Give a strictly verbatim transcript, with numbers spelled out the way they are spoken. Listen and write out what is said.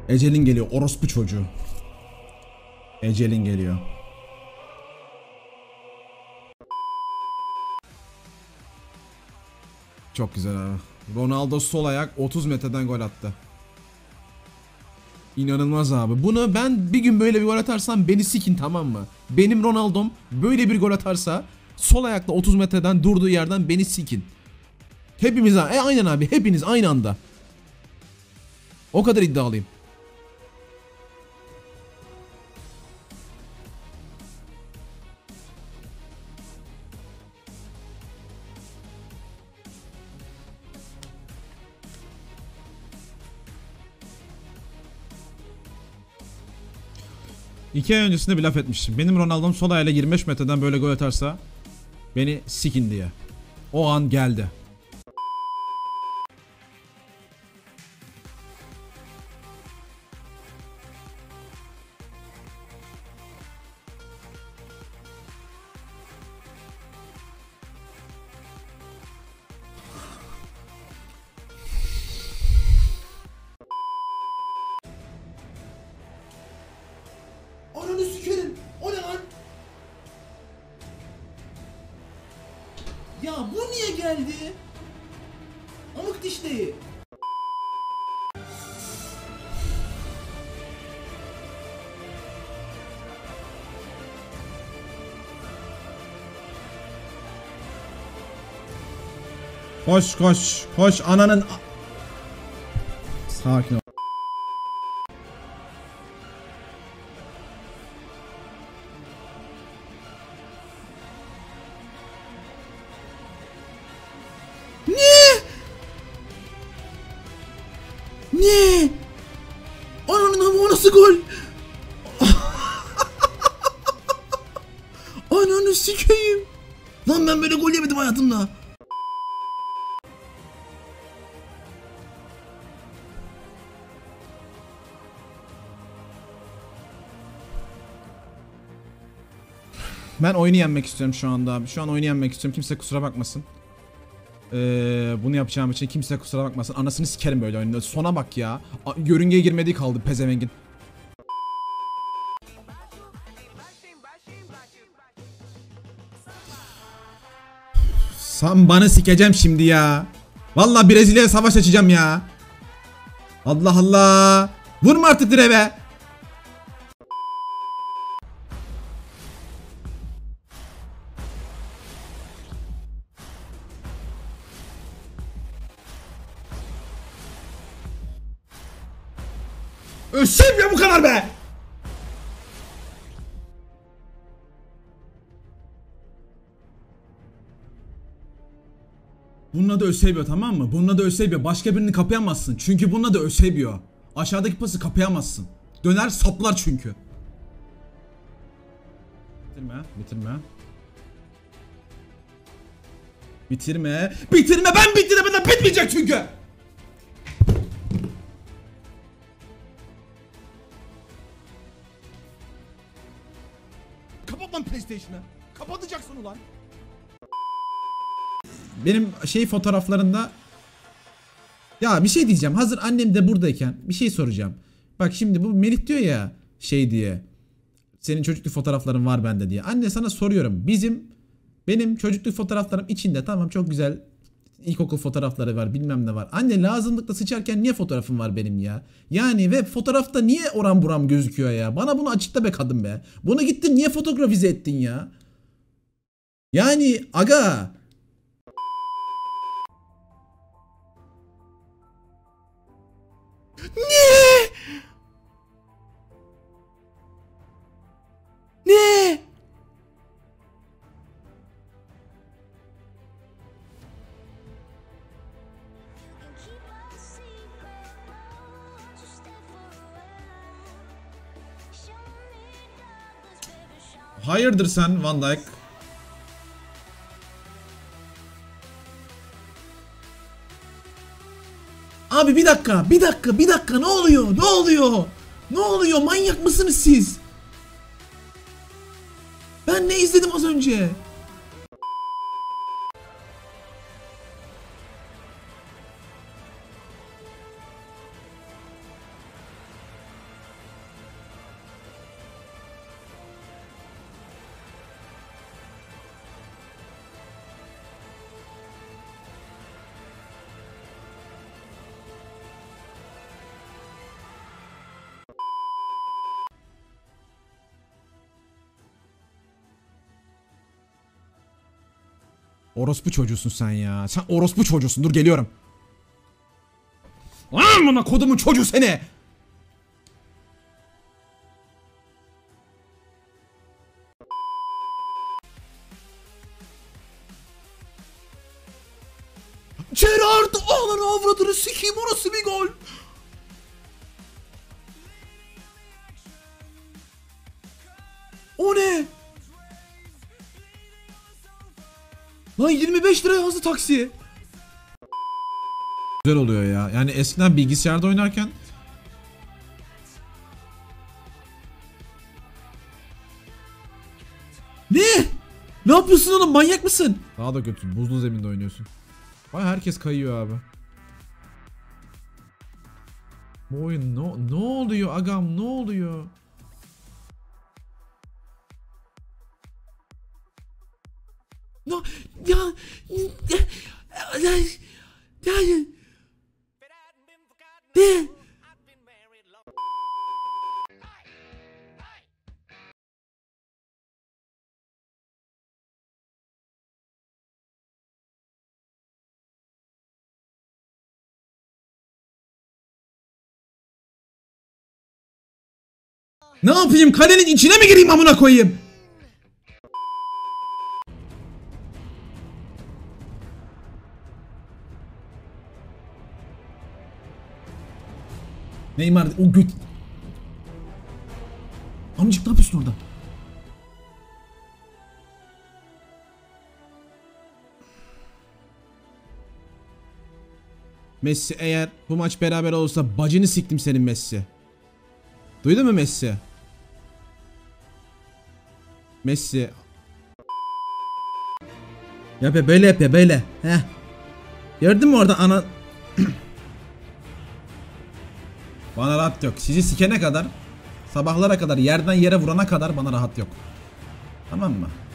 Ecelin geliyor orospu çocuğu. Ecelin geliyor. Çok güzel abi. Ronaldo sol ayak otuz metreden gol attı. İnanılmaz abi. Bunu ben bir gün böyle bir gol atarsam beni sikin, tamam mı? Benim Ronaldo'm böyle bir gol atarsa sol ayakla otuz metreden durduğu yerden beni sikin. Hepimiz e, aynen abi, hepiniz aynı anda. O kadar iddialıyım. İki ay öncesinde bir laf etmiştim. Benim Ronaldo'm sol ayağıyla yirmi beş metreden böyle gol atarsa beni sikin diye. O an geldi. Ananı sikerim. O ne lan? Ya bu niye geldi? Amık dişleyi. Koş koş koş ananın. Sakin ol. Ne? Ne? Ananın ama o nasıl gol? Ananı sikeyim. Lan ben böyle gol yemedim hayatımda. Ben oyunu yenmek istiyorum şu anda abi. Şu an oyunu yenmek istiyorum. Kimse kusura bakmasın. Ee, bunu yapacağım için kimse kusura bakmasın. Anasını sikerim böyle oyunda. Sona bak ya. A yörüngeye girmediği kaldı pezevengin. Sen bana sikeceğim şimdi ya. Vallahi Brezilya'ya savaş açacağım ya. Allah Allah. Vurma artık direve. Ölsem ya bu kadar be. Bunun adı Eusebio, tamam mı? Bunun adı Eusebio. Başka birini kapayamazsın. Çünkü bunun adı Eusebio. Aşağıdaki pası kapayamazsın. Döner saplar çünkü. Bitirme, bitirme. Bitirme. Bitirme, ben bitiremeden bitmeyecek çünkü. Kapat lan PlayStation'ı. Kapatacaksın ulan. Benim şey fotoğraflarında ya bir şey diyeceğim. Hazır annem de buradayken bir şey soracağım. Bak şimdi bu Melih diyor ya şey diye. Senin çocukluk fotoğrafların var bende diye. Anne sana soruyorum. Bizim benim çocukluk fotoğraflarım içinde tamam çok güzel ilkokul fotoğrafları var bilmem ne var. Anne lazımlıkla sıçarken niye fotoğrafım var benim ya? Yani ve fotoğrafta niye oram buram gözüküyor ya? Bana bunu açıkla be kadın be. Bunu gittin niye fotoğrafize ettin ya? Yani aga. Ne? Ne? Hayırdır sen Van Dijk? Abi bir dakika, bir dakika, bir dakika ne oluyor? Ne oluyor? Ne oluyor? Manyak mısınız siz? Ben ne izledim az önce? Orospu çocuğusun sen ya. Sen orospu çocuğusun. Dur geliyorum. Amına kodumun çocuğu seni. Gerard ağlanı avradını sikeyim, orası bir gol. O ne? Lan yirmi beş liraya yazdı taksiye. Güzel oluyor ya. Yani eskiden bilgisayarda oynarken ne? Ne yapıyorsun oğlum, manyak mısın? Daha da kötü, buzlu zeminde oynuyorsun. Vay, herkes kayıyor abi. Bu oyun ne, ne oluyor agam, ne oluyor? No, ya, ya, ya, ya, ya. Ne? Ne yapayım? Kalenin içine mi gireyim amına koyayım? Neymar o göt. Amcık ne yapıyorsun orada? Messi, eğer bu maç beraber olursa bacını siktim senin Messi. Duydun mu Messi? Messi. Yap ya, böyle yap ya, böyle. Heh. Gördün mü orada ana... Bana rahat yok. Sizi sikene kadar, sabahlara kadar, yerden yere vurana kadar bana rahat yok. Tamam mı?